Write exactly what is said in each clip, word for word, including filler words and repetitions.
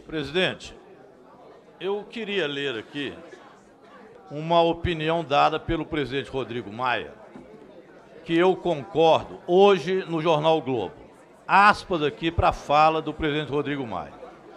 Presidente, eu queria ler aqui uma opinião dada pelo presidente Rodrigo Maia, que eu concordo, hoje no jornal o Globo. Aspas aqui para a fala do presidente Rodrigo Maia.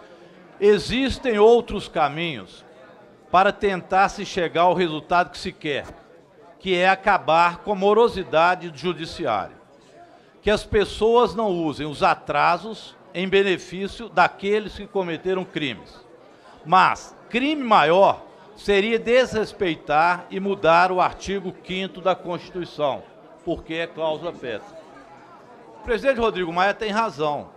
Existem outros caminhos para tentar se chegar ao resultado que se quer, que é acabar com a morosidade do judiciário. Que as pessoas não usem os atrasos em benefício daqueles que cometeram crimes. Mas crime maior seria desrespeitar e mudar o artigo quinto da Constituição, porque é cláusula pétrea. O presidente Rodrigo Maia tem razão.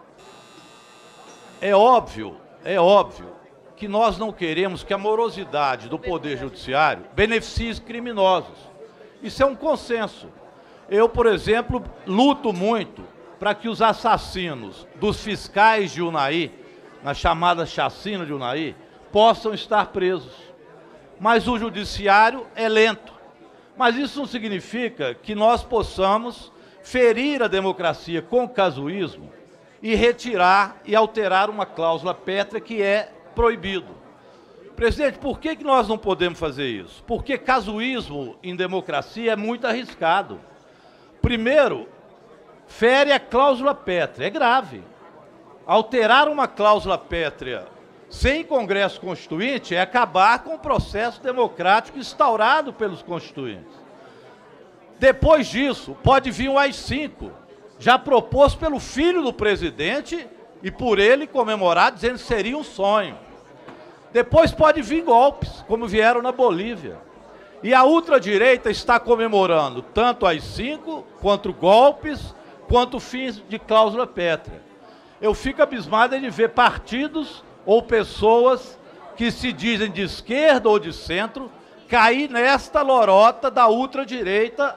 É óbvio, é óbvio que nós não queremos que a morosidade do Poder Judiciário beneficie criminosos. Isso é um consenso. Eu, por exemplo, luto muito para que os assassinos dos fiscais de Unai, na chamada chacina de Unai, possam estar presos. Mas o judiciário é lento. Mas isso não significa que nós possamos ferir a democracia com casuísmo e retirar e alterar uma cláusula pétrea que é proibido. Presidente, por que que nós não podemos fazer isso? Porque casuísmo em democracia é muito arriscado. Primeiro, fere a cláusula pétrea, é grave. Alterar uma cláusula pétrea sem Congresso Constituinte é acabar com o processo democrático instaurado pelos constituintes. Depois disso, pode vir o A I cinco, já proposto pelo filho do presidente e por ele comemorado, dizendo que seria um sonho. Depois pode vir golpes, como vieram na Bolívia. E a ultradireita está comemorando tanto A I cinco, quanto golpes, quanto fins de cláusula pétrea. Eu fico abismado de ver partidos ou pessoas que se dizem de esquerda ou de centro cair nesta lorota da ultradireita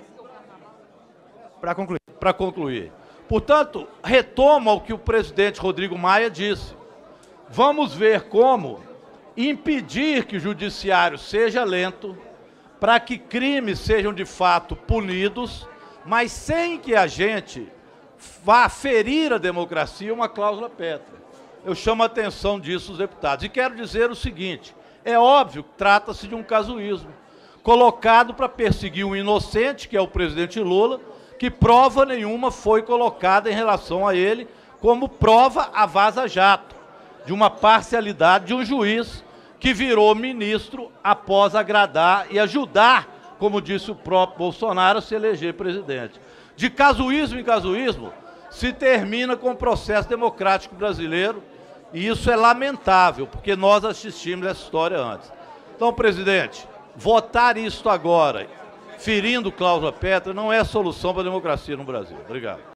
para concluir. Para concluir. Portanto, retoma o que o presidente Rodrigo Maia disse. Vamos ver como impedir que o judiciário seja lento, para que crimes sejam de fato punidos, mas sem que a gente vá ferir a democracia uma cláusula pétrea. Eu chamo a atenção disso os deputados. E quero dizer o seguinte, é óbvio que trata-se de um casuísmo, colocado para perseguir um inocente, que é o presidente Lula, que prova nenhuma foi colocada em relação a ele, como prova a vaza-jato, de uma parcialidade de um juiz que virou ministro após agradar e ajudar, como disse o próprio Bolsonaro, a se eleger presidente. De casuísmo em casuísmo, se termina com o processo democrático brasileiro, e isso é lamentável, porque nós assistimos essa história antes. Então, presidente, votar isto agora, ferindo cláusula pétrea, não é a solução para a democracia no Brasil. Obrigado.